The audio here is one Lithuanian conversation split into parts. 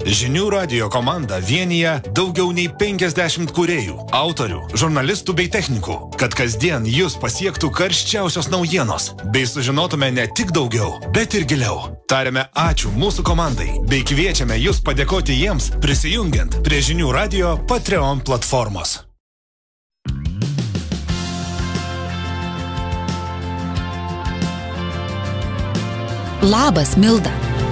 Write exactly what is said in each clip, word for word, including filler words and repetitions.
Žinių radijo komanda vienyje daugiau nei penkiasdešimt kūrėjų, autorių, žurnalistų bei technikų, kad kasdien jūs pasiektų karščiausios naujienos, bei sužinotume ne tik daugiau, bet ir giliau. Tariame ačiū mūsų komandai, bei kviečiame jūs padėkoti jiems, prisijungiant prie Žinių radijo Patreon platformos. Labas, Milda.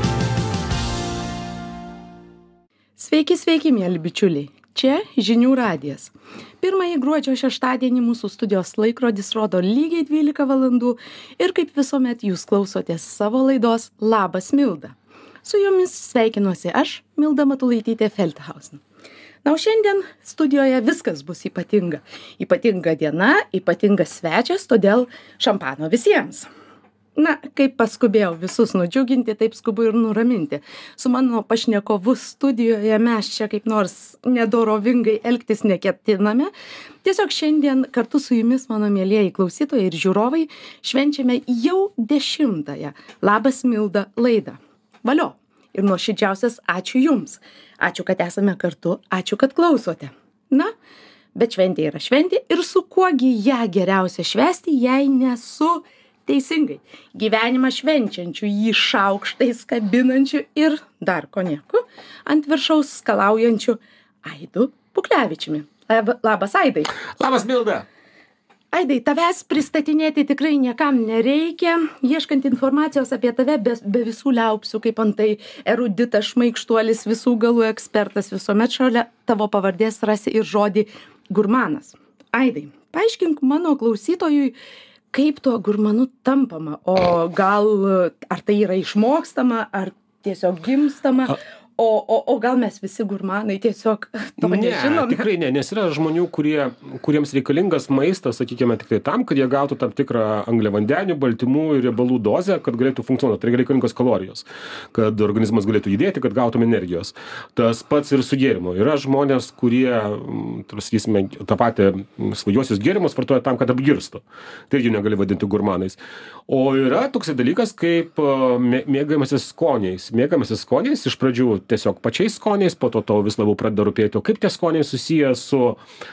Sveiki, sveiki, mėly bičiuliai. Čia Žinių radijas. Pirmąjį gruodžio šeštadienį mūsų studijos laikrodis rodo lygiai dvylika valandų ir kaip visuomet jūs klausotės savo laidos Labas, Milda. Su jumis sveikinuosi aš, Milda Matulaitytė Feldhausen. Na, o šiandien studijoje viskas bus ypatinga. Ypatinga diena, ypatingas svečias, todėl šampano visiems. Na, kaip paskubėjau visus nudžiuginti, taip skubu ir nuraminti. Su mano pašnekovu studijoje mes čia kaip nors nedorovingai elgtis neketiname. Tiesiog šiandien kartu su jumis, mano mielieji klausytojai ir žiūrovai, švenčiame jau dešimtąją Labas, Milda laidą. Valio. Ir nuoširdžiausias ačiū jums. Ačiū, kad esame kartu, ačiū, kad klausote. Na, bet šventė yra šventė ir su kuogi ją geriausia švęsti, jei nesu teisingai gyvenimą švenčiančių, jį šaukštais kabinančių ir dar konjaku ant viršaus skalaujančių Aidu Puklevičiumi. Labas, Aidai. Labas, Milda. Aidai, tavęs pristatinėti tikrai niekam nereikia. Ieškant informacijos apie tave be, be visų liaupsių, kaip antai eruditas, šmaikštuolis, visų galų ekspertas, visuomet šalia tavo pavardės rasi ir žodį gurmanas. Aidai, paaiškink mano klausytojui, kaip tuo gurmanu tampama, o gal ar tai yra išmokstama, ar tiesiog gimstama, o, o, o gal mes visi gurmanai tiesiog to ne, nežinome. Tikrai ne, nes yra žmonių, kurie, kuriems reikalingas maistas, sakykime, tik tai tam, kad jie gautų tam tikrą angliavandenių, baltymų ir riebalų dozę, kad galėtų funkcionuoti. Tai reikalingos kalorijos, kad organizmas galėtų judėti, kad gautume energijos. Tas pats ir su gėrimu. Yra žmonės, kurie, sakysime, tą patį svaigiuosius gėrimus vartoja tam, kad apgirstų. Tai irgi negali vadinti gurmanais. O yra toksai dalykas, kaip mėgavimasis skoniais. Mėgavimasis skoniais iš pradžių tiesiog pačiais skoniais, po to to vis labiau pradeda rūpėti, o kaip tie skoniai susiję su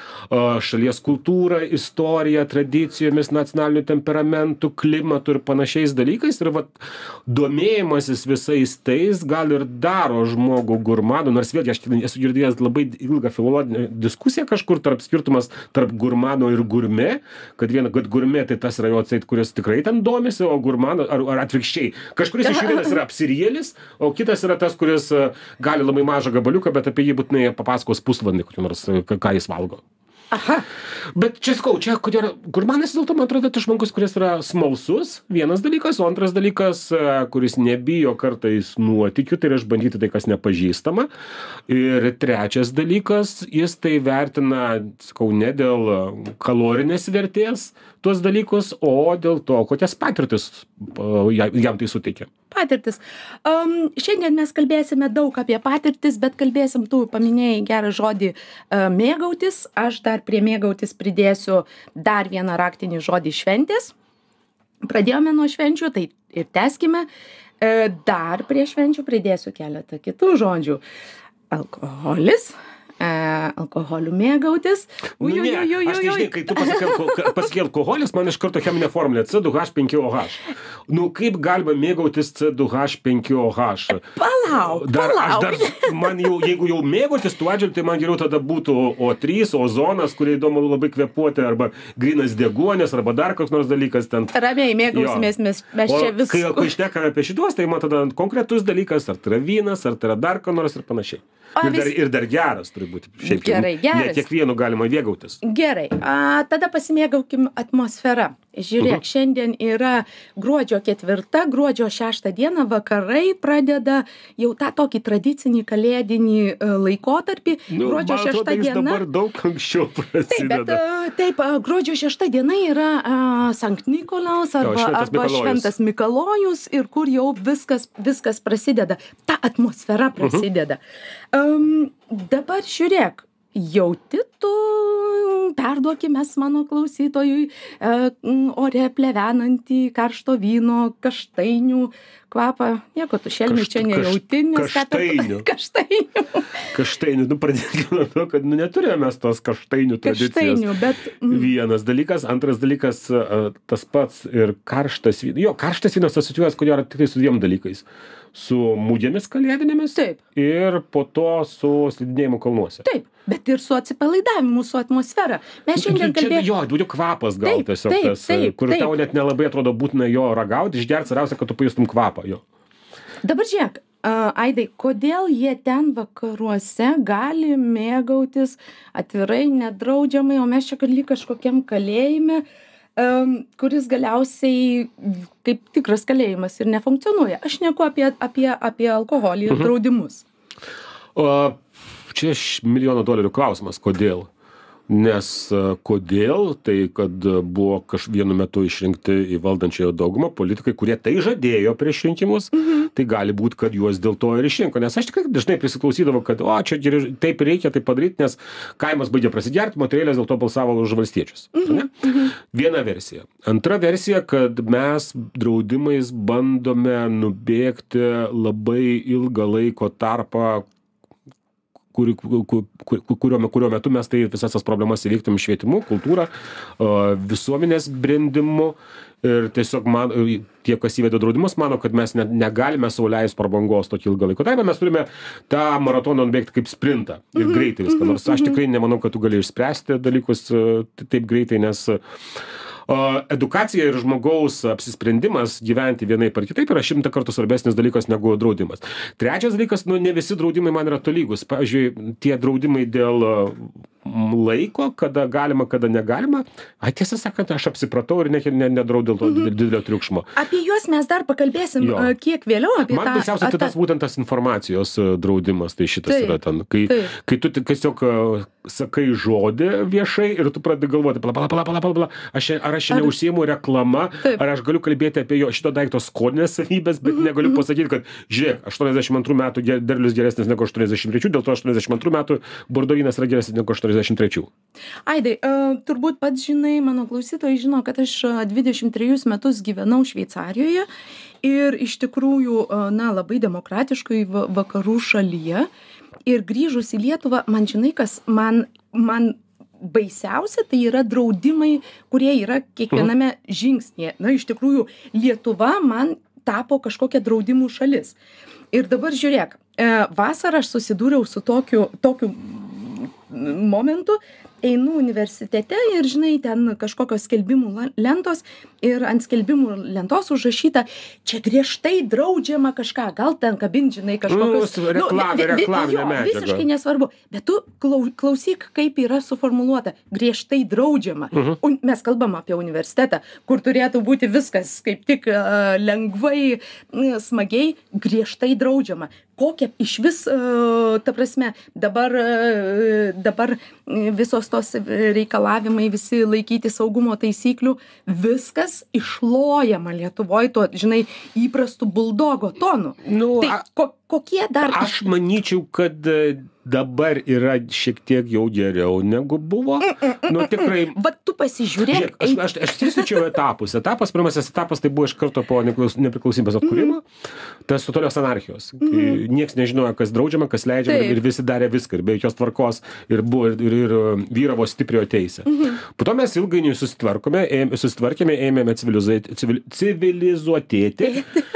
šalies kultūra, istorija, tradicijomis, nacionaliniu temperamentu, klimatu ir panašiais dalykais. Ir vat, domėjimasis visais tais gal ir daro žmogų gurmanu, nors vėlgi aš esu girdėjęs labai ilgą filologinę diskusiją kažkur tarp skirtumas tarp gurmano ir gurme, kad viena, kad gurme tai tas yra jo atseit, kuris tikrai ten domisi, o gurmano, ar, ar atvirkščiai. Kažkuris iš jų vienas yra apsirielis, o kitas yra tas, kuris gali labai mažą gabaliuką, bet apie jį būtinai papasakos pusvalandį, kokį nors, ką jis valgo. Aha. Bet čia skau, čia kodėl gurmanas dėl to, man atrodo, tai žmogus, kuris yra smalsus, vienas dalykas, o antras dalykas, kuris nebijo kartais nuotykių, tai yra išbandyti tai, kas nepažįstama. Ir trečias dalykas, jis tai vertina, skau, ne dėl kalorinės vertės tuos dalykus, o dėl to, kokias patirtis jam tai suteikia. Patirtis. Um, šiandien mes kalbėsime daug apie patirtis, bet kalbėsim, tu paminėjai gerą žodį uh, mėgautis. Aš dar prie mėgautis pridėsiu dar vieną raktinį žodį šventės. Pradėjome nuo švenčių, tai ir tęskime. Uh, dar prie švenčių pridėsiu keletą kitų žodžių. Alkoholis. Uh, alkoholiu mėgautis. Nu, ne, aš nežinai, kai tu pasakė alkoholis, man iš karto cheminė formulė C du H penki O H. Nu, kaip galima mėgautis C du H penki O H? Palauk, dar, palauk. Aš dar, man jau, jeigu jau mėgautis tuo atžvilgiu, tai man geriau tada būtų O trys, ozonas, kurie įdomu labai kvėpuoti, arba grynas deguonis, arba dar koks nors dalykas ten. Ramiai mėgausimės, mes, mes čia vis. Kai, kai šnekame apie šituos, tai man tada konkretus dalykas, ar tai yra vynas, ar tai yra dar ko nors ir panašiai. Ir dar, ir dar geras turi būti. Šiaip, gerai, geras. Ne kiekvienu galima mėgautis. Gerai, a, tada pasimėgaukim atmosfera. Žiūrėk, uh-huh. Šiandien yra gruodžio ketvirta, gruodžio šeštą dieną vakarai pradeda jau tą tokį tradicinį kalėdinį laikotarpį. Nu, gruodžio man atrodo, šešta jis diena. Dabar daug anksčiau prasideda. Taip, bet taip, gruodžio šešta diena yra uh, Sankt Nikolaus arba, jo, šventas, arba Mikalojus. šventas Mikalojus ir kur jau viskas, viskas prasideda. Ta atmosfera prasideda. Uh-huh. Um, dabar žiūrėk, jauti tu, perduokime mano klausytojui, e, ore plevenantį karšto vyno, kaštainių, kvapą, nieko, tu šelmi Kašt- čia nejauti, nes ką per- kaštainių. Kaštainių. Kaštainių, nu pradėkime nuo to, kad nu, neturėjome mes tos kaštainių tradicijos. Kaštainių, bet... mm, Vienas dalykas, antras dalykas, a, tas pats ir karštas vynas. Jo, karštas vynas asociuojas, ko gero, tik tai su dviem dalykais. Su mūdėmis kalėdinėmis Taip. ir po to su slidinėjimu kalnuose. Taip, bet ir su atsipalaidavimu, su atmosfera. Mes šiandien Čia, kalbėjome... jo, daugiau kvapas gal Taip, tiesiog taip, tas, taip, kur taip. tau net nelabai atrodo būtina jo ragauti, išgerti, svarbiausia, kad tu pajustum kvapą jo. Dabar žiūrėk, a, Aidai, kodėl jie ten vakaruose gali mėgautis atvirai, nedraudžiamai, o mes čia lyg kažkokiam kalėjime, em, kuris galiausiai kaip tikras kalėjimas ir nefunkcionuoja. Aš neku apie, apie, apie alkoholį ir draudimus. O, čia š- milijono dolerių klausimas, kodėl? Nes a, kodėl, tai kad a, buvo kaž vienu metu išrinkti į valdančiąją daugumą politikai, kurie tai žadėjo prieš rinkimus, tai gali būti, kad juos dėl to ir išrinko. Nes aš tikrai dažnai prisiklausydavau, kad o, čia geri- taip reikia tai padaryti, nes kaimas baigė prasigerti, moterėlės dėl to balsavo už valstiečius. Ne? Viena versija. Antra versija, kad mes draudimais bandome nubėgti labai ilgą laiko tarpą, kuri, ku- ku- ku- kurio, kurio metu mes tai visas tas problemas įveiktum švietimu, kultūra, a, visuomenės brendimu ir tiesiog man, tie, kas įvedė draudimus, mano, kad mes ne, negalime sau leisti prabangos tokį ilgą laiko tarpą, mes turime tą maratoną nubėgti kaip sprintą ir greitai viską, nors aš tikrai nemanau, kad tu gali išspręsti dalykus a, taip greitai, nes a, edukacija ir žmogaus apsisprendimas gyventi vienaip ar kitaip yra šimtą kartų svarbesnis dalykas negu draudimas. Trečias dalykas, nu ne visi draudimai man yra tolygus. Pavyzdžiui, tie draudimai dėl m, laiko, kada galima, kada negalima, a, tiesą sakant, aš apsipratau ir ne, ne, nedrau dėl to didelio, didelio triukšmo. Apie juos mes dar pakalbėsim Jo. a, kiek vėliau. Apie Man tą, baisiausia, tai a, tas būtent tas informacijos a, draudimas, tai šitas Taip, yra ten. Kai, taip. kai tu tik tiesiog a, sakai žodį viešai ir tu pradedi galvoti, pala, pala, pala, pala, pala, pala, aš, čia- ar aš čia Ar- neužsiimu reklama, Taip. ar aš galiu kalbėti apie jo šito daikto skoninės savybės, bet negaliu pasakyti, kad žiūrėk, aštuoniasdešimt antrų metų ge- derlius geresnis negu aštuoniasdešimt trečių, dėl to aštuoniasdešimt antrų metų bordovynas yra geresnis negu aštuoniasdešimt trečių. Aidai, a, turbūt pats žinai, mano klausytojai žino, kad aš a, dvidešimt trejus metus gyvenau Šveicarijoje ir iš tikrųjų, a, na, labai demokratiškai va- vakarų šalyje. Ir grįžus į Lietuvą, man žinai, kas man, man baisiausia, tai yra draudimai, kurie yra kiekviename žingsnėje. Na, iš tikrųjų, Lietuva man tapo kažkokia draudimų šalis. Ir dabar žiūrėk, e, vasarą aš susidūriau su tokiu, tokiu momentu, einu universitete ir, žinai, ten kažkokios skelbimų la- lentos ir ant skelbimų lentos užrašyta, čia griežtai draudžiama kažką, gal ten kabint, žinai, kažkokios... Nu, reklamė- vi- vi- reklaminė jo, medžiaga. Visiškai nesvarbu, bet tu klau- klausyk, kaip yra suformuluota, griežtai draudžiama. Un, mes kalbam apie universitetą, kur turėtų būti viskas kaip tik uh, lengvai, mm, smagiai, griežtai draudžiama. Kokia iš vis, uh, ta prasme, dabar, uh, dabar mm, visos tos reikalavimai, visi laikyti saugumo taisyklių, viskas išlojama Lietuvoje tuo, žinai, įprastu buldogo tonu. Nu, Tai a- ko, kokie dar... Aš manyčiau, kad e, dabar yra šiek tiek jau geriau negu buvo. Nu, tikrai. Va tu pasižiūrėk. Žiūrėk, aš, aš, aš skirstyčiau etapus. Etapas, pirmasis etapas tai buvo iš karto po neklaus- nepriklausomybės atkūrimo. Tas totalios anarchijos. Kai nieks nežinojo, kas draudžiama, kas leidžiama Taip. ir visi darė viską. Ir be jokios tvarkos ir, buvo, ir, ir, ir vyravo stipriojo teisė. Po to mes ilgainiui susitvarkome, ėm, susitvarkėme, ėmėme civilizuoti, civil, civilizuotėti.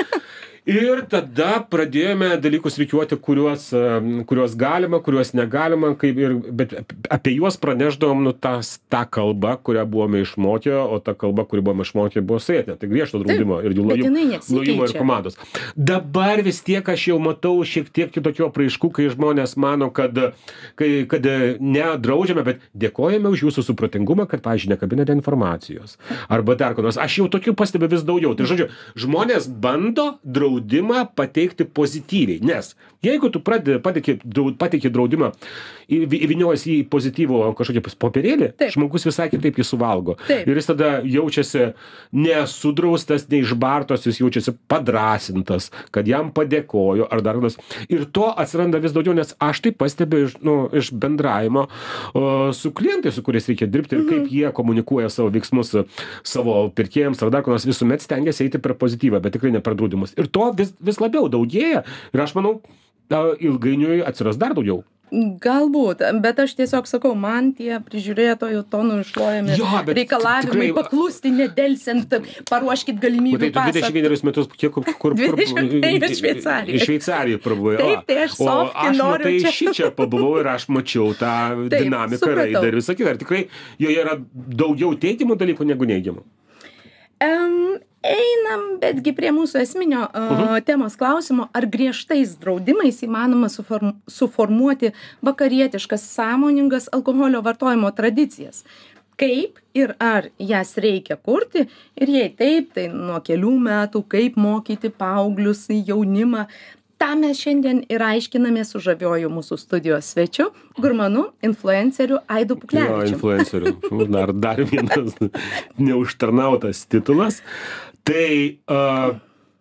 Ir tada pradėjome dalykus rikiuoti, kuriuos, em, kuriuos galima, kuriuos negalima, kaip ir, bet apie juos pranešdavom nu, tas, tą kalbą, kurią buvome išmokę, o ta kalba, kuri buvome išmokę, buvo sėtė. Tai griežto draudimo ir jų bet jinai lojimo, nesikeičia. lojimo ir komandos. Dabar vis tiek aš jau matau šiek tiek kitokio apraiškų, kai žmonės mano, kad, kai, kad nedraudžiame, bet dėkojame už jūsų supratingumą, kad, pavyzdžiui, nekabinate informacijos. Arba dar ko nors. Aš jau tokių pastebiu vis daugiau. Tai žodžiu, žmonės bando draudimą draudimą pateikti pozityviai, nes jeigu tu pradedi, pateiki, draud, pateiki draudimą įvyniojas į pozityvų kažkokį popierėlį, Taip. žmogus visai kitaip jį suvalgo. Taip. Ir jis tada jaučiasi nesudraustas, neišbartos, jis jaučiasi padrasintas, kad jam padėkojo ar dar kas. Ir to atsiranda vis daugiau, nes aš tai pastebiu iš, nu, iš bendravimo o, su klientais, su kuriais reikia dirbti ir kaip jie komunikuoja savo veiksmus savo pirkėjams ar dar ko nors, visuomet stengiasi eiti per pozityvą, bet tikrai ne per draudimus. Ir to to vis, vis labiau daugėja ir aš manau, ilgainiui atsiras dar daugiau. Galbūt, bet aš tiesiog sakau, man tie prižiūrėtojų tonų išlojami Jo, bet reikalavimai tikrai- paklusti nedelsiant, paruoškit galimybių Matai, tu pasą. dvidešimt vienerius metus, kiek kur... kur dvidešimt vienerius Šveicarijoj. Šveicarijai prabuvai. Taip, tai aš O softy aš noriu matai čia. šičia pabuvau ir aš mačiau tą Taip, dinamiką, supratau. raidą ir visą kitą. Ir tikrai joje yra daugiau teigiamų dalykų negu neigiamų. Um, einam, betgi prie mūsų esminio uh, uh-huh. temos klausimo, ar griežtais draudimais įmanoma suform, suformuoti vakarietiškas sąmoningas alkoholio vartojimo tradicijas. Kaip ir ar jas reikia kurti ir jei taip, tai nuo kelių metų, kaip mokyti paauglius, jaunimą. Ta mes šiandien ir aiškiname su žavioju mūsų studijos svečiu, gurmanu, influenceriu Aidu Jo, Puklevičium. influenceriu. Dar, dar vienas neužtarnautas titulas. Tai uh,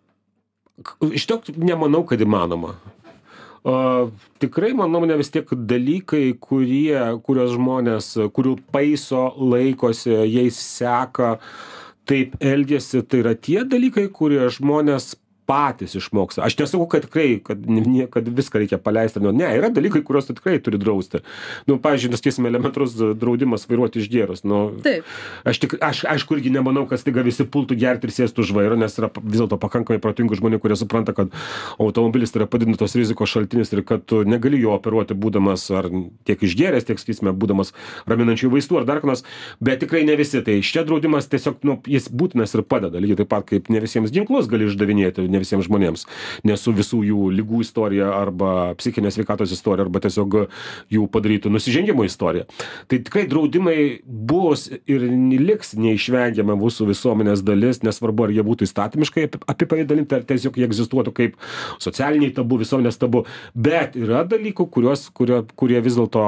iš to nemanau, kad įmanoma. Uh, tikrai, manau, ne vis tiek dalykai, kurie, kurios žmonės, kurių paiso, laikosi, jais seka, taip elgiasi, tai yra tie dalykai, kurie žmonės patys išmoksta. Aš nesakau, kad tikrai, kad, ne, kad viską reikia paleisti. Nu, ne, yra dalykai, kuriuos tu tikrai turi drausti. Nu, pavyzdžiui, neskėsime elementarus draudimas vairuoti išgėrus. Nu, Taip. Aš, tik, aš aišku irgi nemanau, kad staiga visi pultų gerti ir sėstų už vairo, nes yra vis dėlto pakankamai protingų žmonių, kurie supranta, kad automobilis yra padidintos rizikos šaltinis ir kad tu negali jo operuoti būdamas ar tiek išgėręs, tiek, sakysime, būdamas raminančių vaistų ar dar kas, bet tikrai ne visi. Tai ščia draudimas tiesiog, nu, jis būtinas ir padeda, lygiai taip pat kaip ne visiems ginklus gali išdavinėti, ne visiems žmonėms, nes su visų jų lygų istorija arba psichinės sveikatos istorija arba tiesiog jų padarytų nusižengimo istorija. Tai tikrai draudimai bus ir liks neišvengiama mūsų visuomenės dalis, nesvarbu, ar jie būtų įstatymiškai apipavidalinti, ar tiesiog jie egzistuotų kaip socialiniai tabu, visuomenės tabu, bet yra dalykų, kuriuos, kurie, kurie vis dėlto,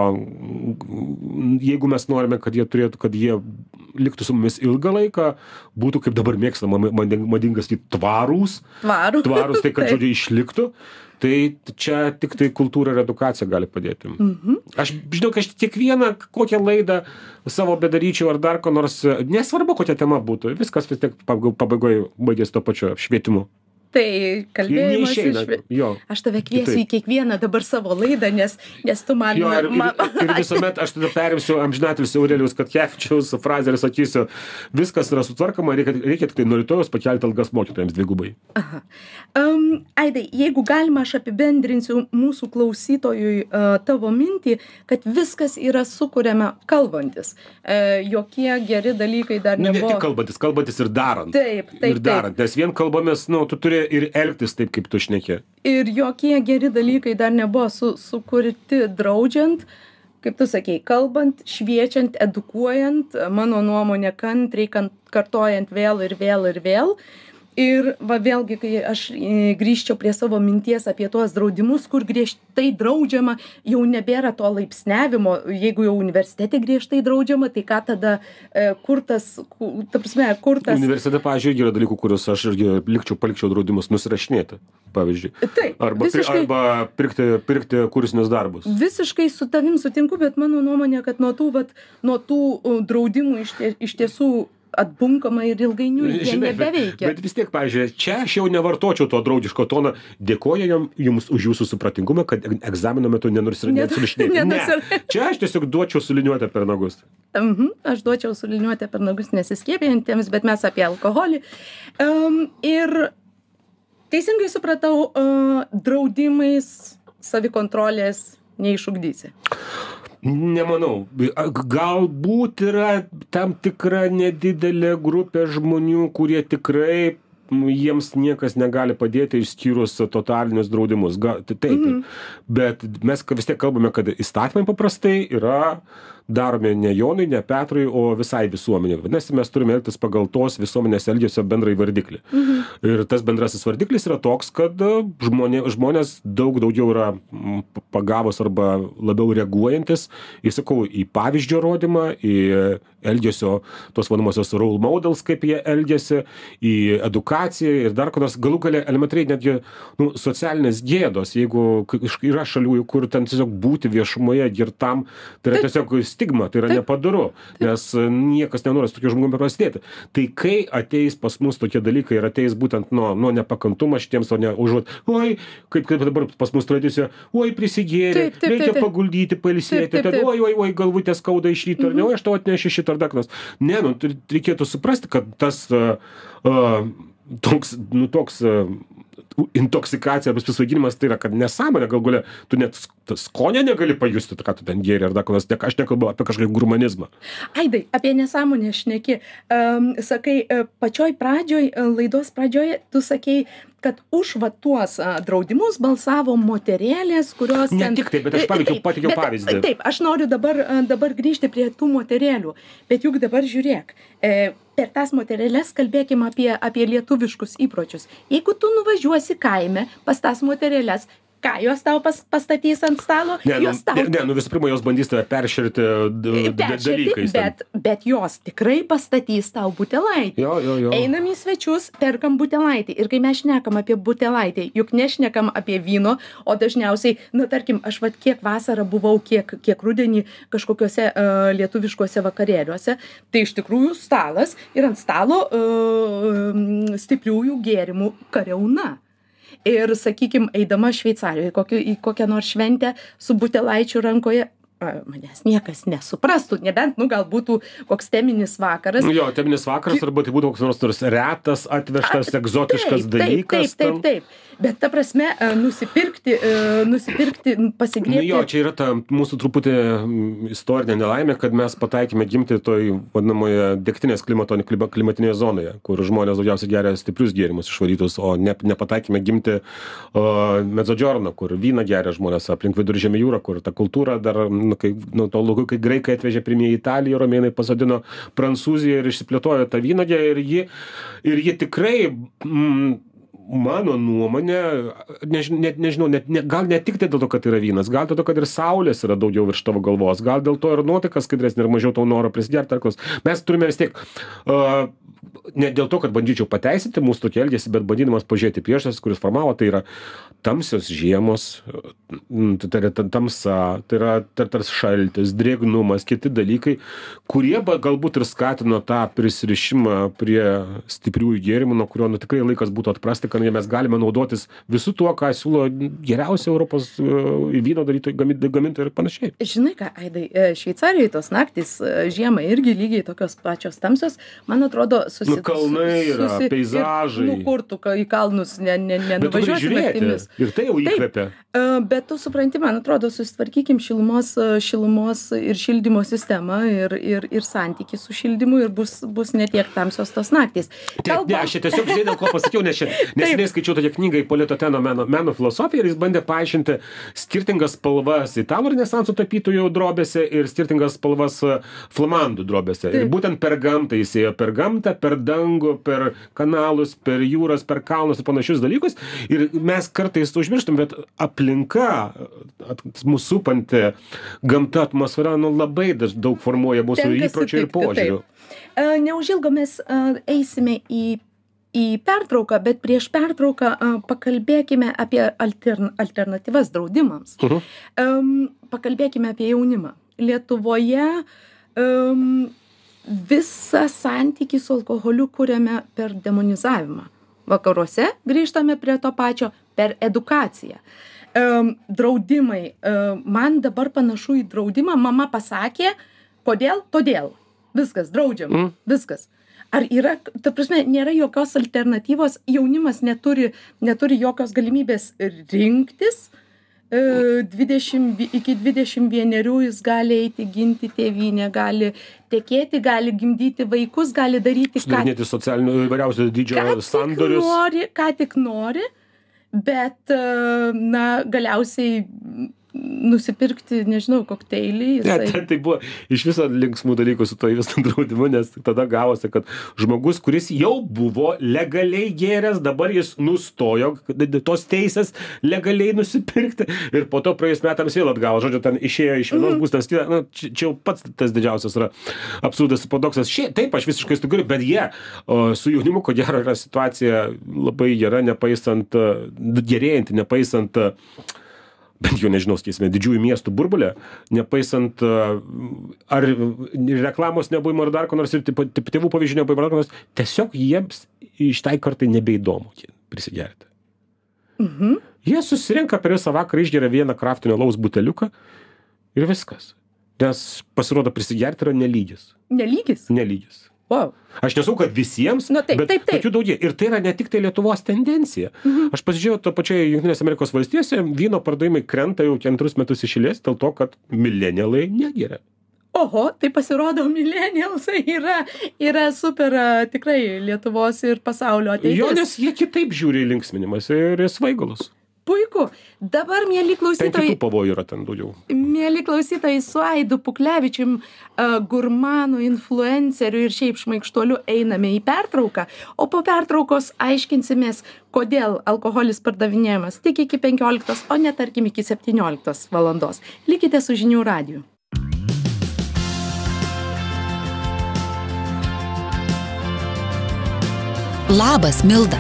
jeigu mes norime, kad jie turėtų, kad jie liktų su mumis ilgą laiką, būtų, kaip dabar mėgstama, madingas, tai tvarūs, Tvarų. tvarūs, tai kad Taip. žodžiu išliktų, tai čia tik tai kultūra ir edukacija gali padėti. Mhm. Aš žinau, kad aš kiekvieną kokią laidą savo bedaryčiau ar dar ko nors, nesvarbu, kokia tema būtų, viskas vis tiek pabaigoje baigėsi to pačiu apšvietimu. Tai Ir kalbėjimas neišeina. iš... Jo. Aš tave kviesiu Kitaip. į kiekvieną dabar savo laidą, nes, nes tu man... Jo, ir, ma- ir, ir visuomet aš tada perimsiu amžinatilsį Aurelijaus Katkevičiaus frazę ir sakysiu, viskas yra sutvarkoma, reikia, reikia tik tai nuo rytojus pakelti algas mokytojams dvigubai. Aha. Um, Aidai, jeigu galima, aš apibendrinsiu mūsų klausytojui uh, tavo mintį, kad viskas yra sukuriama kalbantis. Uh, jokie geri dalykai dar Ne, ne nebuvo. tik kalbantis, kalbantis ir darant. Taip, taip, ir darant, nes vien kalbomis, nu, tu turi ir elgtis taip, kaip tu šneki. Ir jokie geri dalykai dar nebuvo su, sukurti draudžiant, kaip tu sakei, kalbant, šviečiant, edukuojant, mano nuomonė kantriai, kan- kartojant vėl ir vėl ir vėl. Ir va vėlgi, kai aš e, grįžčiau prie savo minties apie tuos draudimus, kur griežtai draudžiama, jau nebėra to laipsniavimo, jeigu jau universitete griežtai draudžiama, tai ką tada, e, kur tas, ku- ta prasme, kur tas... Universitete, pavyzdžiui, irgi yra dalykų, kuriuos aš irgi likčiau, palikčiau draudimus nusirašinėti, pavyzdžiui. Taip, Arba, pri, visiškai- arba pirkti, pirkti kursinius darbus. Visiškai su tavim sutinku, bet mano nuomonė, kad nuo tų, vat, nuo tų uh, draudimų iš, tie, iš tiesų atbunkama ir ilgainiui jie Žinai, bet, nebeveikia. bet vis tiek, pavyzdžiui, čia aš jau nevartočiau to draugiško tono. Dėkoju jum- jums už jūsų supratingumą, kad egzamino metu Net- nenusirašinėti. Ne, nenusira- čia aš tiesiog duočiau suliniuotę per nagus. Mhm, aš duočiau suliniuotę per nagus nesiskiepijantiems, bet mes apie alkoholį. Um, ir teisingai supratau, uh, draudimais savikontrolės neišugdysi. Nemanau. Galbūt yra tam tikra nedidelė grupė žmonių, kurie tikrai m, jiems niekas negali padėti išskyrus totalinius draudimus. Ga, tai taip. Mm. Bet mes ka- vis tiek kalbame, kad įstatymai paprastai yra daromi ne Jonui, ne Petrui, o visai visuomenė. Vadinasi, mes turime elgtis pagal tos visuomenės elgesio bendrai vardiklį. Mhm. Ir tas bendrasis vardiklis yra toks, kad žmonė, žmonės daug daugiau yra m, pagavus arba labiau reaguojantis į, sakau, į pavyzdžio rodymą, į elgesio, tos vadinamosios role models, kaip jie elgiasi, į edukaciją, edukacija ir dar kodas, galų galia elementariai netgi nu, socialinės gėdos, jeigu yra šalių, kur ten tiesiog būti viešumoje girtam, tai yra tiesiog stigma, tai yra Taip. nepadaru, nes niekas nenori su tokiu žmogumi prasidėti. Tai kai ateis pas mus tokie dalykai ir ateis būtent nuo, nuo nepakantumo šitiems, o ne užuot, oi, kaip, kaip dabar pas mus tradicija, oi, prisigėrė, Taip, taip, reikia taip, taip. paguldyti, pailsėti, Taip, taip, taip. oi, oi, oi, galvutė skauda iš ryto, ar ne, oi, aš tau atnešiu šitą ar daknas. Ne, nu, tai reikėtų suprasti, kad tas uh, uh, toks, nu, toks uh, intoksikacija arba apsisvaiginimas tai yra, kad nesąmonė, gal galia, tu net skonio negali pajusti, ką tu ten gėri, ar daknas, aš nekalbu apie kažkokį gurmanizmą. Aidai, apie nesąmonę šneki. Um, sakai, pačioj pradžioj, laidos pradžioje, tu sakei, kad už va tuos a, draudimus balsavo moterėlės, kurios... Ne ten... tik taip, bet aš pateikiau, pateikiau bet, pavyzdį. Taip, aš noriu dabar, dabar grįžti prie tų moterėlių, bet juk dabar žiūrėk, e, per tas moterėlės kalbėkim apie, apie lietuviškus įpročius. Jeigu tu nuvažiuosi kaime pas tas moterėlės, ką jos tau pas, pastatys ant stalo? Ne, nu, jos tau... ne, ne, nu visų pirma, jos bandys tave peršerti dalykais. Bet, bet jos tikrai pastatys tau butelaitį. Jo, jo, jo. Einam į svečius, perkam butelaitį. Ir kai mes šnekam apie butelaitį, juk nešnekam apie vyno, o dažniausiai, na tarkim, aš vat kiek vasarą buvau, kiek, kiek rudenį kažkokiuose uh, lietuviškuose vakarėliuose, tai iš tikrųjų stalas ir ant stalo uh, stipriųjų gėrimų kariauna. Ir, sakykim, eidama Šveicarijoje kokį, į kokią nors šventę su butelaičiu rankoje, manęs niekas nesuprastų, nebent, nu, gal būtų koks teminis vakaras. Jo, teminis vakaras, arba tai būtų koks nors nors retas, atvežtas, egzotiškas taip, dalykas. Taip, taip, taip, taip. Bet ta prasme, nusipirkti, nusipirkti, pasigriebti. Nu jo, čia yra ta mūsų truputį istorinė nelaimė, kad mes pataikėme gimti toj vadinamoje degtinės klimato, klimatinėje zonoje, kur žmonės daugiausiai geria stiprius gėrimus išvarytus, o ne, nepataikėme gimti uh, Mezzogiorno, kur vyną geria žmonės aplink Viduržemio jūrą, kur ta kultūra dar, nu, kai, nu, to laiku, kai graikai atvežė pirmieji Italiją, romėnai pasodino Prancūziją ir išsiplėtojo tą vynagę ir ji, ir ji tikrai... Mm, mano nuomonė, nežinau, net, nežinau net, ne, gal ne tik tai dėl to, kad yra vynas, gal dėl to, kad ir saulės yra daugiau virš tavo galvos, gal dėl to ir nuotaika skaidresnė ir mažiau tau noro prisigerti. Mes turime vis tiek, uh, ne dėl to, kad bandyčiau pateisinti mūsų tokį elgesį, bet bandydamas pažiūrėti priežastis, kuris formavo, tai yra tamsios žiemos, tai yra tamsa, tai yra tas šaltis, drėgnumas, kiti dalykai, kurie galbūt ir skatino tą prisirišimą prie stipriųjų gėrimų, nuo kurio nu, tikrai laikas būtų atprasti, kad mes galime naudotis visų tuo, ką siūlo geriausia Europos vyno darytojai, gamintojai ir panašiai. Žinai ką, Aidai, Šveicarijoje tos naktys žiemą irgi lygiai tokios pačios tamsios, man atrodo, susi... Nu, kalnai yra, susi... peizažai. Ir, nu, kur tu į kalnus ne, ne, nenuvažiuosi naktimis. Ir tai jau įkvepia. Taip, bet tu supranti, man atrodo, susitvarkykim šilumos, šilumos ir šildymo sistemą ir, ir, ir santykį su šildymu ir bus, bus netiek tamsios tos naktys. Kalba... Ne, aš čia tiesiog žinai, dėl ko pasakiau, nes čia neseniai skaičiau tokią knygą į Polito Teno meno, meno filosofiją ir jis bandė paaiškinti skirtingas spalvas italų renesanso tapytojų drobėse ir skirtingas spalvas flamandų drobėse. Taip. Ir būtent per gamtą jis ėjo per gamtą, per dangų, per kanalus, per jūras, per kalnus ir panašius dalykus. Ir mes kartais užmirštam, bet aplinka, mūsų supanti gamta, atmosfera, nu, labai daug formuoja mūsų Tenka įpročių sutikti, ir požiūrių. Taip. Neužilgo mes eisime į į pertrauką, bet prieš pertrauką uh, pakalbėkime apie altern, alternatyvas draudimams. Uh-huh. Um, pakalbėkime apie jaunimą. Lietuvoje um, visą santykį su alkoholiu kuriame per demonizavimą. Vakaruose grįžtame prie to pačio per edukaciją. Um, draudimai. Uh, man dabar panašu į draudimą. Mama pasakė, kodėl? Todėl. Viskas, draudžiam. Mm. Viskas. Ar yra, ta prasme, nėra jokios alternatyvos, jaunimas neturi, neturi jokios galimybės rinktis, dvidešimt, iki dvidešimt vienerių jis gali eiti ginti tėvynę, gali tekėti, gali gimdyti vaikus, gali daryti ką, sudarinėti socialinių įvairiausių dydžio sandorius. Tik nori, ką tik nori, bet, na, galiausiai nusipirkti, nežinau, kokteilį. Ne, Jisai... tai, tai buvo iš viso linksmų dalykų su to įvestu draudimu, nes tada gavosi, kad žmogus, kuris jau buvo legaliai gėręs, dabar jis nustojo tos teisės legaliai nusipirkti ir po to praėjus metams vėl atgavo. Žodžiu, ten išėjo iš vienos būstinės, nu, čia, čia jau pats tas didžiausias yra absurdas ir paradoksas. Šie, taip, aš visiškai sutinku, bet jie o, su jaunimu, ko gero, yra situacija labai gera, nepaisant, gerėjanti, nepaisant bent jau, nežinau, sakysime, didžiųjų miestų burbulė, nepaisant ar reklamos nebuvimo ar dar ko nors ir tėvų pavyzdžių nebuvimo ar dar ko nors, tiesiog jiems iš tai kartai nebeįdomu prisigerti. Mhm. Jie susirenka per visą vakarą, išgeria vieną kraftinio alaus buteliuką ir viskas. Nes pasirodo prisigerti yra nelygis. Nelygis? Nelygis. Wow. Aš nesau, kad visiems, nu, taip, bet taip, taip. tokių daugėja. Ir tai yra ne tik tai Lietuvos tendencija. Mhm. Aš pasižiūrėjau, to pačioje Jungtinėse Amerikos valstijose vyno pardavimai krenta jau antrus metus iš eilės dėl to, kad milenialai negeria. Oho, tai pasirodo, milenialsai yra, yra super tikrai Lietuvos ir pasaulio ateitis. Jo, nes jie kitaip žiūri į linksminimas ir į svaigalus. Puiku. Dabar, mėly Ten klausytojai, kitų pavojų yra ten daugiau. mėly klausytojai, su Aidu Puklevičium, uh, gurmanų, influenceriu ir šiaip šmaikštuoliu einame į pertrauką, o po pertraukos aiškinsimės, kodėl alkoholis pardavinėjamas tik iki penkioliktos, o ne tarkim iki septynioliktos valandos. Likite su Žinių radiju. Labas, Milda.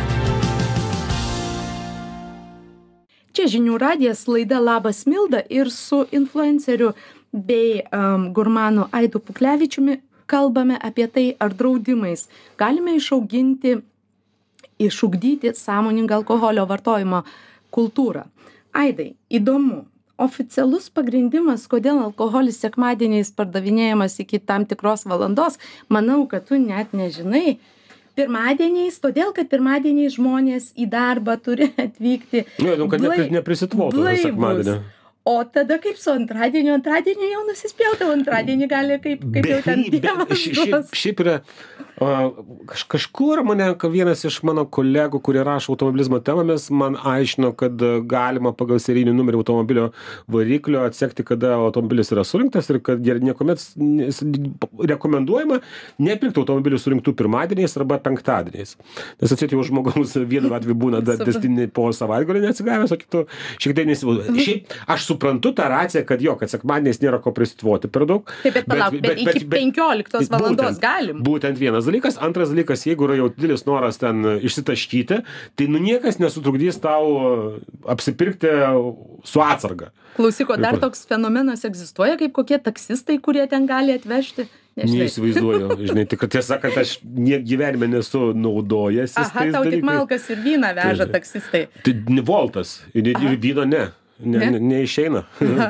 Čia Žinių radijas, laida Labas Milda ir su influenceriu bei um, gurmanu Aidu Puklevičiumi kalbame apie tai, ar draudimais galime išauginti, išugdyti sąmoningą alkoholio vartojimo kultūrą. Aidai, įdomu, oficialus pagrindimas, kodėl alkoholis sekmadieniais pardavinėjamas iki tam tikros valandos, manau, kad tu net nežinai. Pirmadieniais, todėl, kad pirmadieniais žmonės į darbą turi atvykti. Nu, nu kad blai- neprisitvotų sekmadienį. O tada kaip su antradieniu, antradienį jau nusispjauta, o antradienį gali kaip, kaip jau ten Bet- dievas bet ši- šiaip, duos. šiaip yra, o, kaž, kažkur mane vienas iš mano kolegų, kurie rašo automobilizmo temomis, man aiškino, kad galima pagal serijinį numerį automobilio variklio atsekti, kada automobilis yra surinktas ir kad ger- niekuomet s- rekomenduojama nepirkti automobilių surinktų pirmadieniais arba penktadieniais. Nes atseit jau žmogaus vienu atveju būna da- Super. destinį po savaitgalį neatsigavęs, o kitų šiek tiek nesivaizduoja. Šiaip aš suprantu tą raciją, kad jo, kad sekmadieniais nėra ko prisitvoti per daug. Taip, bet palauk, bet, bet iki penkioliktos valandos būtent, galim. Būtent vienas dalykas. Antras dalykas, jeigu yra jau didelis noras ten išsitaškyti, tai nu niekas nesutrukdys tau apsipirkti su atsarga. Klausyko, dar toks fenomenas egzistuoja, kaip kokie taksistai, kurie ten gali atvežti. Nežinai. Neįsivaizduoju. Žinai, tik tiesą, kad aš nie gyvenime nesu naudojęs. Aha, tau tik malkas ir vyną veža Taip. taksistai. Tai ne voltas. Ir, ir vyno ne. Ne, Ne? ne? Neišeina.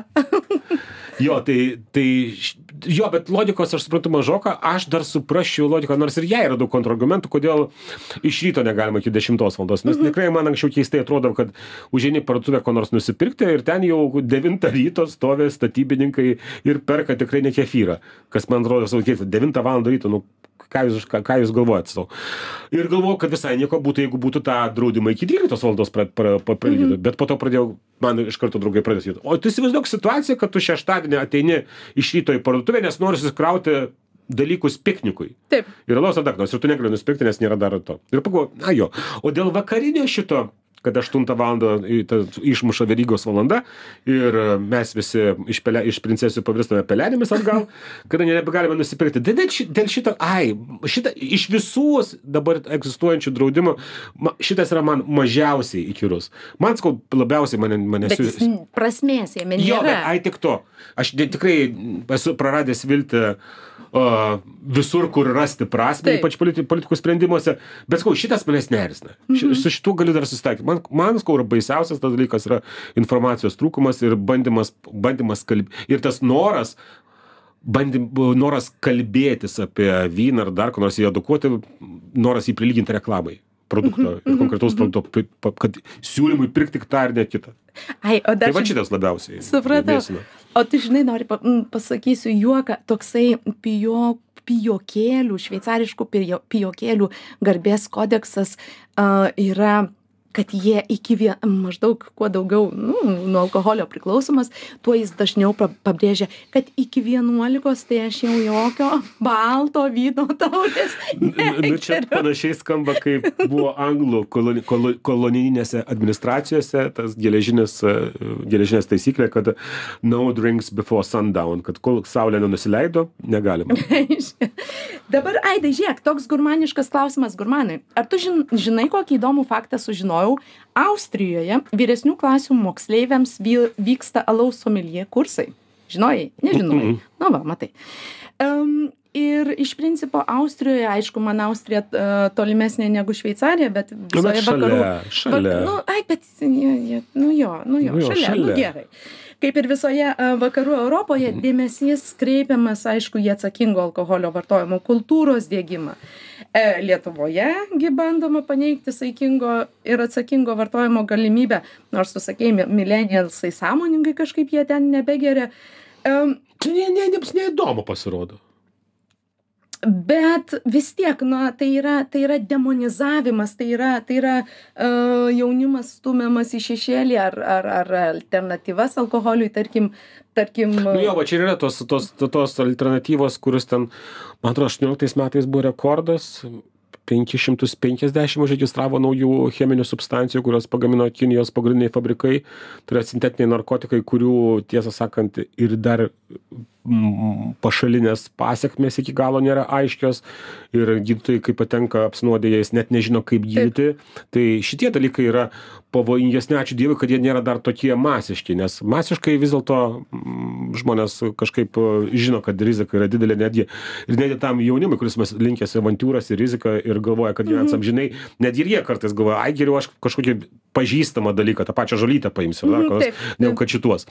Jo, tai, tai, jo, bet logikos aš suprantu mažoką, aš dar suprasčiau logiką, nors ir jai yra daug kontrargumentų, kodėl iš ryto negalima iki dešimtos valandos. Nes tikrai man anksčiau keistai atrodo, kad užeini parduotuvę ko nors nusipirkti ir ten jau devintą ryto stovi statybininkai ir perka tikrai ne kefyrą. Kas man atrodo, savo keista, devintą valandą ryto, nu, ką jūs, ką, ką jūs galvojat savo. Ir galvoju, kad visai nieko būtų, jeigu būtų tą draudimą iki dvyliktos valandos papildyti. Mhm. Bet po to pradėjau, man iš karto draugai pradės jūt. O tu įsivaizduok situaciją, kad tu šeštadienį ateini iš ryto į parduotuvę, nes nori susikrauti dalykus piknikui. Taip. Ir alaus ar dar nors, ir tu negali nusipirkti, nes nėra dar to. Ir pagalvoju, na jo. O dėl vakarinio šito, kad aštuntą valandą išmuša verygos valanda ir mes visi iš, pele, iš princesių pavirstame pelenėmis atgal, kada nebegalime nusipirkti. Dėl šito, dėl šito ai, šita, iš visų dabar egzistuojančių draudimų, ma, šitas yra man mažiausiai įkyrus. Man skau, labiausiai mane... mane Bet jis n- prasmės jame Jo, bet nėra. ai tik to. Aš de- tikrai esu praradęs viltį uh, visur, kur rasti prasmę, Taip. ypač politi politikų sprendimuose. Bet skau, šitas manęs neerzina. Ši, su šituo galiu dar susitaikyti. Man, man skau, yra baisiausias tas dalykas yra informacijos trūkumas ir bandymas, bandymas kalbėti. Ir tas noras, bandym, noras kalbėtis apie vyną ar dar ko nors jį edukuoti, noras jį prilyginti reklamai produkto ir konkretaus produkto, pi- pa- kad siūlymui pirkti tik tą ir ne kitą. Ai, o dar Tai va čia- šitas labiausiai. Supratau. vėsina. O tu žinai, nori pa, m, pasakysiu juoką, toksai pijo, pijokėlių, šveicariškų pijo, pijokėlių garbės kodeksas uh, yra kad jie iki vie, maždaug kuo daugiau nu, nuo alkoholio priklausomas, tuo jis dažniau pabrėžia, kad iki vienuolikos tai aš jau jokio balto vyno taurės. Nu, čia panašiai skamba, kaip buvo anglų koloni, kolo, kolonijinėse administracijose, tas geležinės, geležinės taisyklė, kad no drinks before sundown, kad kol saulė nenusileido, negalima. Dabar, Aidai, žiūrėk, toks gurmaniškas klausimas gurmanui. Ar tu žin, žinai, kokį įdomų faktą sužinojau? Austrijoje vyresnių klasių moksleiviams vyksta alaus someljė kursai. Žinojai? Nežinojai. Nu va, matai. Um, ir iš principo Austrijoje, aišku, man Austrija uh, tolimesnė negu Šveicarija, bet visoje bet šalia, vakarų... Šalia. Vak, nu, ai, bet, nu jo, nu jo, nu jo, šalia, šalia. Nu gerai. Kaip ir visoje uh, vakarų Europoje, dėmesys kreipiamas, aišku, į atsakingo alkoholio vartojimo kultūros diegimą. Lietuvoje gi bandoma paneigti saikingo ir atsakingo vartojimo galimybę, nors tu sakei, millennialsai sąmoningai kažkaip jie ten nebegeria. Um, Čia ne, ne, ne, neįdomu pasirodo. Bet vis tiek, na, tai yra, tai yra demonizavimas, tai yra, tai yra uh, jaunimas stumiamas į šešėlį ar, ar, ar alternatyvas alkoholiui, tarkim, tarkim... Nu jo, va čia yra tos, tos, tos alternatyvos, kuris ten, man atrodo, aštuonioliktais metais buvo rekordas, penki šimtai penkiasdešimt užregistravo naujų cheminių substancijų, kurios pagamino Kinijos pagrindiniai fabrikai, tai yra sintetiniai narkotikai, kurių, tiesą sakant, ir dar pašalinės pasekmės iki galo nėra aiškios ir gydytojai, kai patenka apsinuodę jais, net nežino, kaip gydyti. Tai šitie dalykai yra pavojingesni, ačiū Dievui, kad jie nėra dar tokie masiški, nes masiškai vis dėlto žmonės kažkaip žino, kad rizika yra didelė netgi. Ir netgi tam jaunimui, kuris mes linkęs avantiūras ir riziką ir galvoja, kad gyvens mm-hmm. amžinai, netgi ir jie kartais galvoja, ai geriau aš kažkokį pažįstamą dalyką, tą pačią žolytę paimsiu, mm-hmm, dar, taip, negu kad šitos.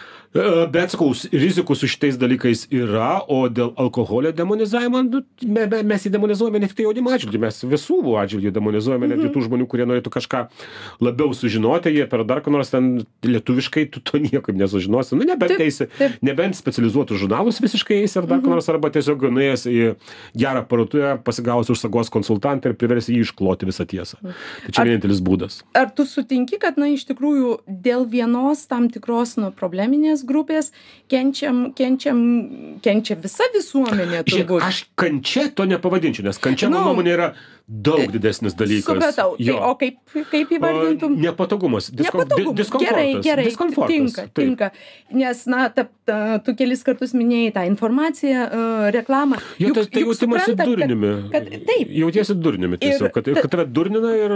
Bet, sakau, rizikų su šitais dalykais yra, o dėl alkoholio demonizavimo, nu, me, me, mes jį demonizuojame ne tik tai jaunimo atžvilgiu, mes visų atžvilgiu demonizuojame mm-hmm. netgi tų žmonių, kurie norėtų kažką labiau sužinoti, jie per dar ką nors ten lietuviškai tu to niekaip nesužinosi, nu, nebent taip, teisi, taip. nebent specializuotus žurnalus visiškai eisi ar dar ką nors, arba tiesiog nuėjęs į gerą parduotuvę, pasigavus užsagos konsultantą ir priversi jį iškloti visą tiesą. Tai čia ar, vienintelis būdas. Ar tu sutinki, kad, na, iš tikrųjų, dėl vienos tam tikros, nu, probleminės grupės kenčiam, kenčiam, kenčia visa visuomenė turbūt. Aš kančia to nepavadinčiau, nes kančia, nu, mano nuomonė, yra daug didesnis dalykas. Supratau. Tai, o kaip, kaip įvardintum? O, nepatogumas. Disko, nepatogumas. Di, diskomfortas. Gerai, gerai. Diskomfortas. Tinka, taip. tinka. Nes, na, ta, ta, tu kelis kartus minėjai tą informaciją, uh, reklamą. Jo, juk, tai jautimas durniumi. Kad, kad, taip. Jautiesi durniumi tiesiog, kad, kad tave durnina ir,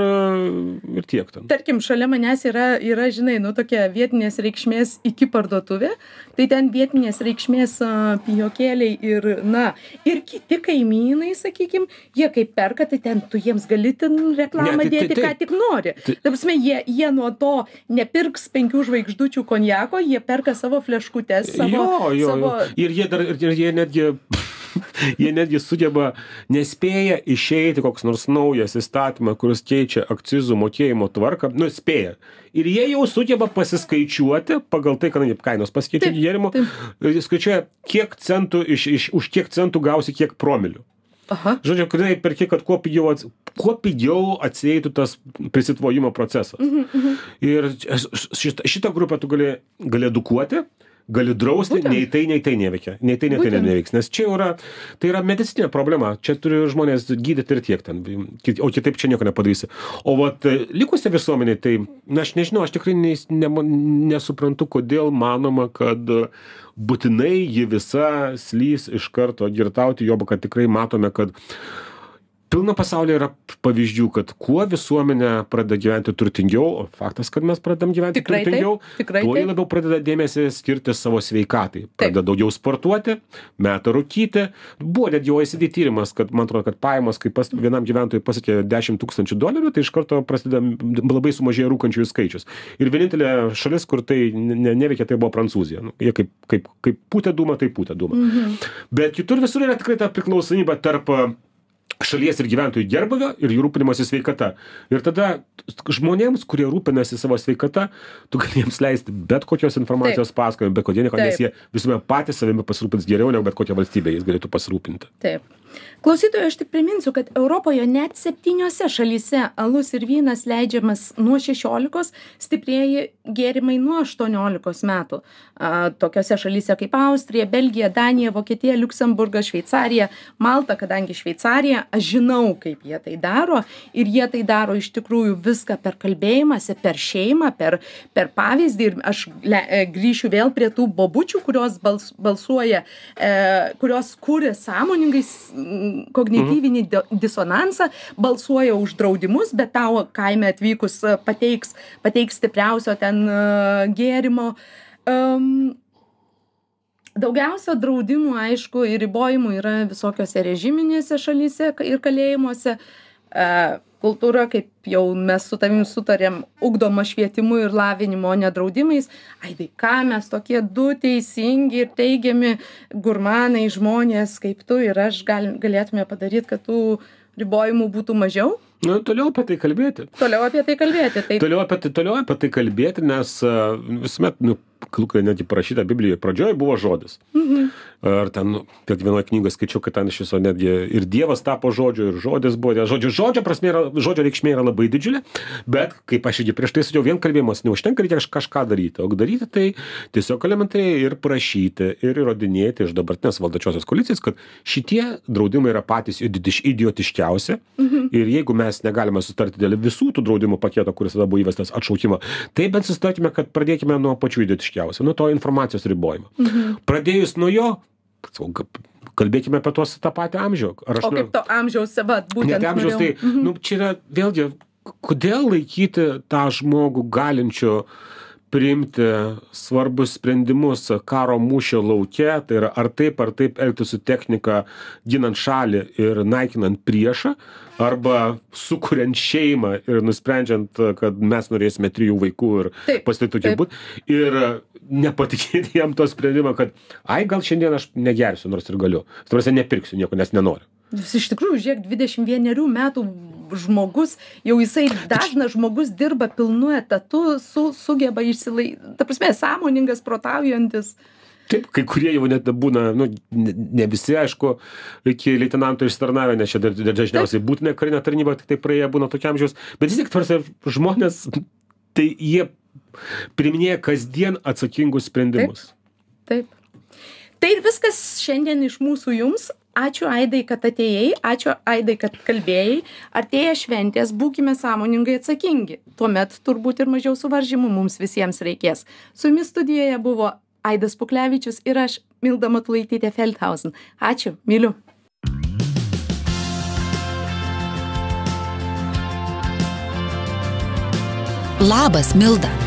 ir tiek ten. Tarkim, šalia manęs yra, yra, žinai, nu, tokia vietinės reikšmės iki parduotuvė, tai ten vietinės reikšmės uh, pijokėliai ir, na, ir kiti kaimynai, sakykim, jie kaip perka, tai ten tu jiems gali ten reklamą ne, tai, dėti, tai, tai, ką tik nori. Tai, ta prasme, jie, jie nuo to nepirks penkių žvaigždučių konjako, jie perka savo fleškutes, savo... Jo, jo, savo... ir jie dar, ir jie netgi... jie netgi sugeba, nespėja išeiti koks nors naujas įstatymą, kuris keičia akcizų mokėjimo tvarką, nu, spėja. Ir jie jau sugeba pasiskaičiuoti, pagal tai, kadangi kainos pasikeičia gėrimo, skaičiuoja, kiek centų, iš, iš, už kiek centų gausi kiek promilių. Aha. Žodžiu, kadai perki, kad kuo pigiau, ats, kuo pigiau atsieitų tas prisitvojimo procesas. Mhm, mhm. Ir šitą, šitą grupę tu gali, gali edukuoti, gali drausti, Būtent. nei tai, nei tai neveikia. Nei tai, nei tai neveiks. Nes čia yra, tai yra medicininė problema. Čia turi žmonės gydyti ir tiek ten. O kitaip čia nieko nepadarysi. O vat likusia visuomenė, tai, na, aš nežinau, aš tikrai ne, ne, nesuprantu, kodėl manoma, kad būtinai ji visa slys iš karto girtauti, joba, kad tikrai matome, kad pilna pasaulyje yra pavyzdžių, kad kuo visuomenė pradeda gyventi turtingiau, o faktas, kad mes pradedam gyventi tikrai turtingiau, taip, tuo jie labiau pradeda dėmesį skirti savo sveikatai. Pradeda taip. daugiau sportuoti, meta rūkyti. Buvo net jau O E C D tyrimas, kad man atrodo, kad pajamos, kai pas, vienam gyventojui pasiekė dešimt tūkstančių dolerių, tai iš karto prasideda labai sumažėja rūkančiųjų skaičius. Ir vienintelė šalis, kur tai ne, neveikia, tai buvo Prancūzija. Nu, jie kaip, kaip, kaip pūtė dūmą, tai pūtė dūmą. Mhm. Bet kitur visur yra tikrai ta priklausomybė tarp šalies ir gyventojų gerbūvio ir jų rūpinimosi sveikata. Ir tada žmonėms, kurie rūpinasi savo sveikata, tu gali jiems leisti bet kokios informacijos pasakojimą, bet kodėl nieko, nes jie visuomet patys savimi pasirūpins geriau, negu bet kokia valstybė jais galėtų pasirūpinti. Taip. Klausytojai, aš tik priminsiu, kad Europoje net septyniose šalyse alus ir vynas leidžiamas nuo šešiolikos, stiprieji gėrimai nuo aštuoniolikos metų. A, tokiose šalyse kaip Austrija, Belgija, Danija, Vokietija, Liuksemburgas, Šveicarija, Malta, kadangi Šveicarija, aš žinau, kaip jie tai daro ir jie tai daro iš tikrųjų viską per kalbėjimąsi, per šeimą, per, per pavyzdį ir aš le, grįšiu vėl prie tų bobučių, kurios bals, balsuoja, e, kurios kūrė sąmoningai kognityvinį mhm. disonansą, balsuoja už draudimus, bet tau kaime atvykus pateiks, pateiks stipriausio ten uh, gėrimo. Um, daugiausia draudimų, aišku, ir ribojimų yra visokiose režiminėse šalyse ir kalėjimuose. Uh, kultūra, kaip jau mes su tavim sutarėm, ugdoma švietimu ir lavinimu, o ne draudimais. Aidai, ką mes tokie du teisingi ir teigiami gurmanai žmonės kaip tu ir aš gal, galėtume padaryti, kad tų ribojimų būtų mažiau? Nu, toliau apie tai kalbėti. Toliau apie tai kalbėti. Tai... Toliau, apie tai, toliau apie tai kalbėti, nes uh, visuomet, nu, netgi parašyta Biblijoje, pradžioje buvo žodis. Mhm. Ar ten, nu, kad vienoje knygoje skaičiau, kad ten iš viso netgi ir Dievas tapo žodžiu, ir žodis buvo. Žodžio, žodžio, prasme yra, žodžio reikšmė yra labai didžiulė, bet, kaip aš irgi prieš tai sakiau, vien kalbėjimas neužtenka, reikia kažką daryti. O daryti tai tiesiog elementariai ir prašyti, ir įrodinėti iš dabartinės valdančiosios koalicijos, kad šitie draudimai yra patys idiotiškiausi. Mhm. Ir jeigu mes negalime sutarti dėl visų tų draudimų paketo, kuris tada buvo įvestas atšaukimo, tai bent susitarkime, kad pradėkime nuo pačių idiotiškiausių, nuo to informacijos ribojimo. Mhm. Pradėjus nuo jo, kalbėkime apie tuos tą patį amžių. Ar aš o kaip to amžiaus, va, būtent. Net amžiaus, tai, mhm. nu, čia yra vėlgi, kodėl laikyti tą žmogų galinčiu priimti svarbus sprendimus karo mūšio lauke, tai yra ar taip, ar taip elgtis su technika, ginant šalį ir naikinant priešą, arba sukuriant šeimą ir nusprendžiant, kad mes norėsime trijų vaikų ir pasitikti būt. Ir nepatikėti jam to sprendimą, kad ai, gal šiandien aš negersiu, nors ir galiu. Tarsi nepirksiu nieko, nes nenoriu. Jis iš tikrųjų, žiūrėk, dvidešimt vienerių metų žmogus, jau jisai dažnas žmogus dirba pilnu etatu, su, sugeba išsilaikyti, ta prasme, sąmoningas, protaujantis. Taip, kai kurie jau net būna, nu, ne visi, aišku, iki leitenanto išsitarnavę, nes čia dažniausiai būtina karinė tarnyba, tik tai praėję būna tokiam amžiaus, bet vis tiek tarsi žmonės, tai jie priiminėja kasdien atsakingus sprendimus. Taip. Taip. Tai ir viskas šiandien iš mūsų jums. Ačiū, Aidai, kad atėjai, ačiū, Aidai, kad kalbėjai. Artėja šventės, būkime sąmoningai atsakingi. Tuomet turbūt ir mažiau suvaržymų mums visiems reikės. Su jumis studijoje buvo Aidas Puklevičius ir aš, Milda Matulaitytė Feldhausen. Ačiū, myliu. Labas, Milda.